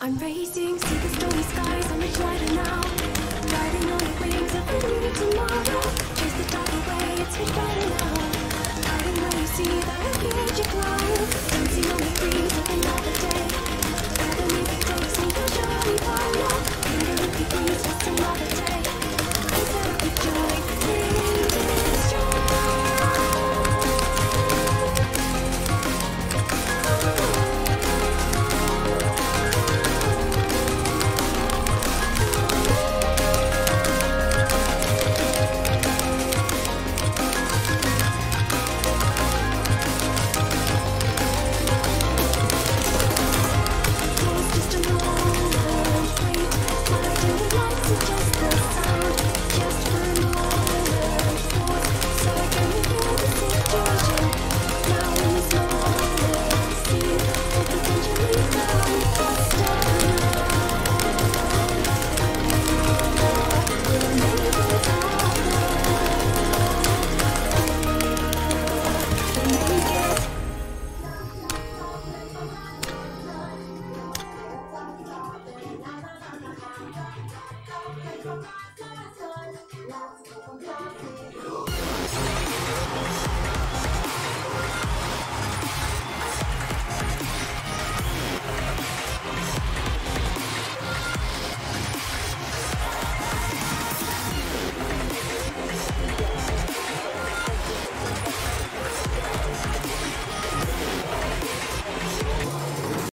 I'm racing, see the snowy skies, I'm much lighter now. Riding on the wings of a new tomorrow. Chase the dark away, it's much brighter now. Hiding where you see that refuge you glow. Dancing on the breeze of another day. Where the music takes me, the journey follow. In the rookie breeze, just another day. Instead of the joy, breathe strong.